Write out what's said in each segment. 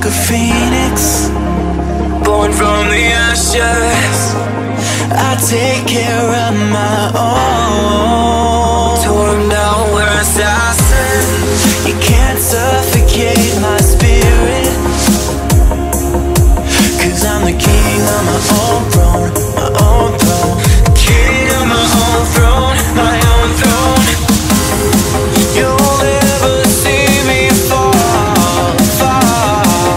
like a phoenix, born from the ashes. I take care of my own. Tore them down, we're assassins. You can't suffocate my spirit, 'cause I'm the king of my own throne, my own throne. King of my own throne, my own throne. You'll never see me fall, fall.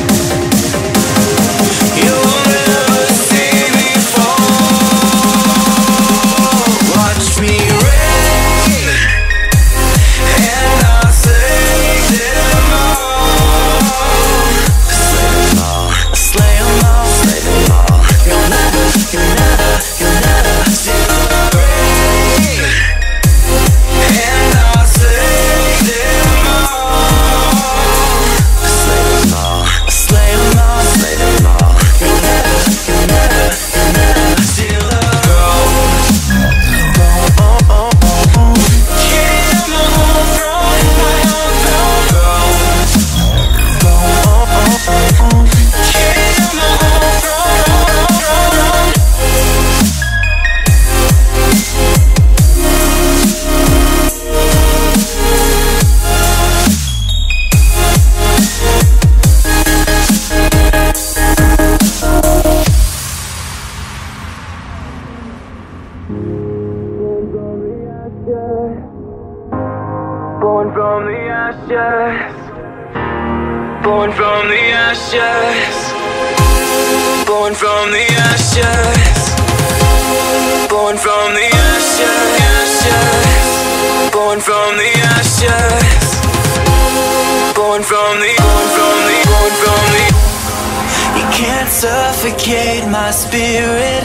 You'll never see me fall. Watch me reign, and I'll slay them all. Slay them all, slay them all, slay them all. You'll never see me reign, and I'll slay them all. Slay them all, slay them all, slay them all. You'll never steal the throne. King of my own throne, my own throne. King of my own throne. Born from the ashes, born from the ashes, born from the ashes, born from the ashes, born from the ashes, born from the. You can't suffocate my spirit,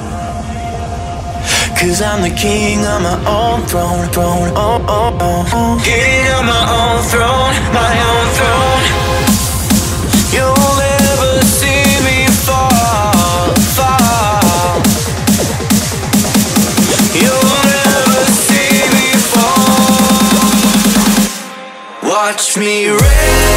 'cause I'm the king of my own throne, throne, oh, oh, oh. King of my own throne, my own throne. You'll never see me fall, fall. You'll never see me fall. Watch me reign.